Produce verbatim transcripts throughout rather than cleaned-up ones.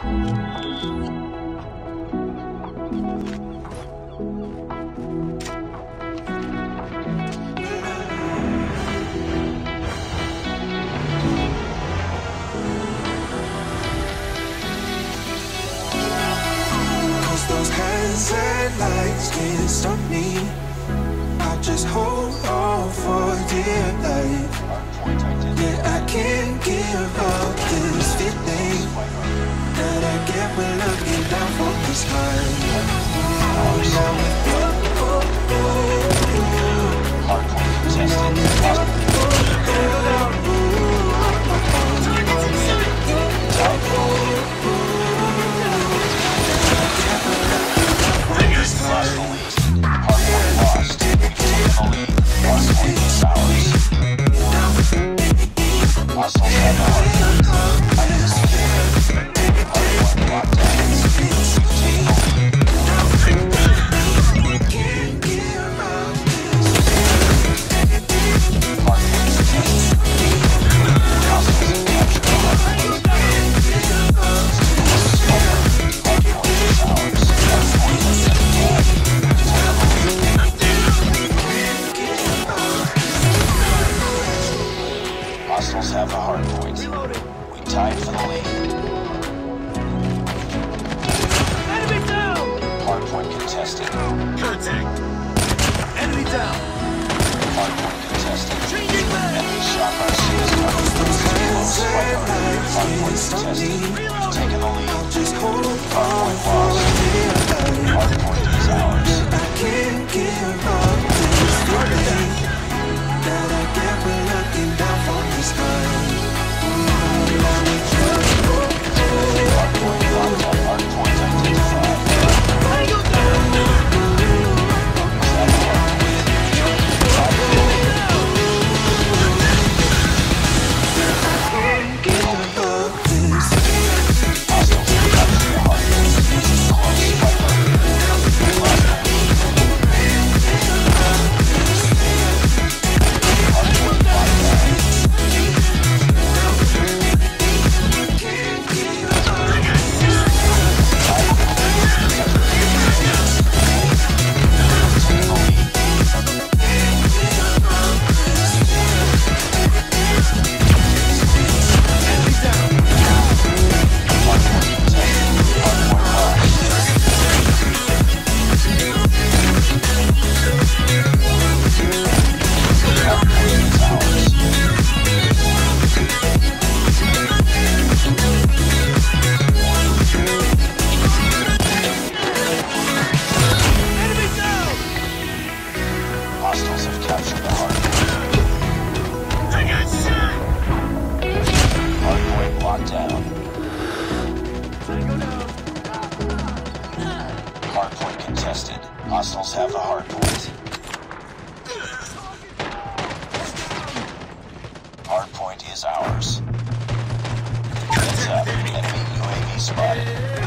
Lights can't stop me. I'll just hold on for dear life. Yeah, I can't give up this feeling that I get when looking down from the sky. Now with you, oh, oh, oh. Tested. Have a hard point. We tied for the lead. Enemy down! Hard point contested. Contact! Enemy down! Hard point contested. Enemy shot by shields. Hard point contested. We've taken the lead. Just hold on. Hard point lost. Hard point is ours. I can't give up this feeling that I get when looking down from the sky. Hostiles have the hard point. Hard point is ours. Heads up, enemy U A V spotted.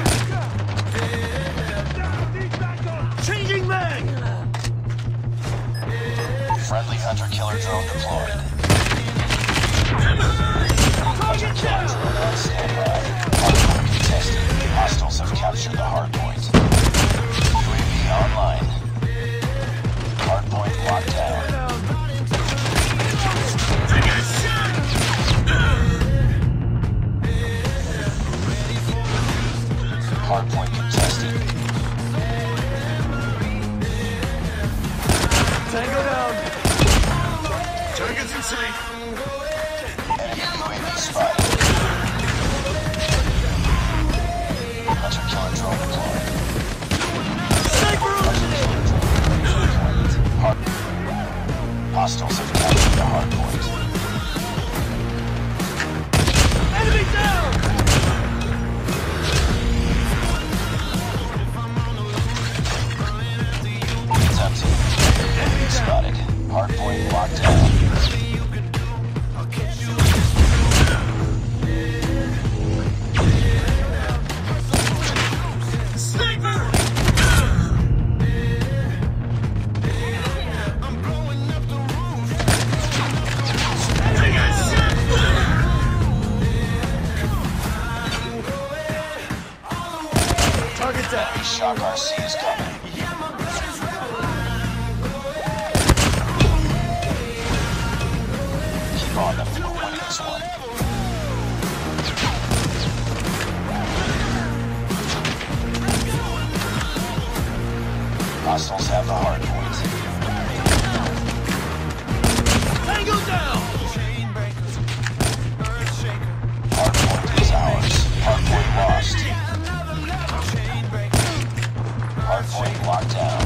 Changing mag! Friendly hunter-killer drone deployed. Hunter-killer drone on standby. Hard point contested. Hostiles have captured the hard point. U A V online. Hard point locked down. Hard point contested. Tango down. Target's in sight. Enemy U A V spotted. Hunter-killer drone deployed. Hostiles have captured the hard point. Enemy down! It's empty. Enemy spotted. Hard point locked down. Enemy shock R C is coming. Keep on them for winning this one. Hostiles have the hard point. Tango down! Hard point is ours. Hard point lost. Hard point locked down.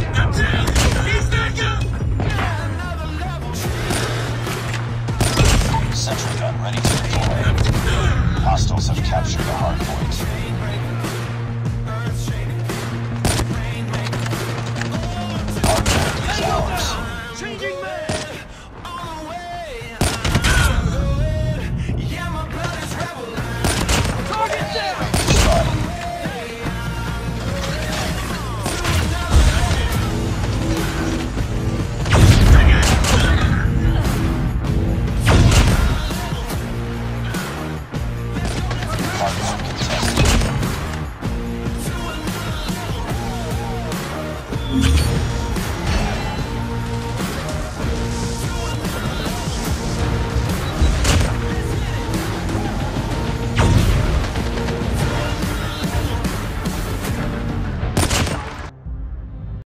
Sentry gun ready to deploy. Hostiles have captured the hard point.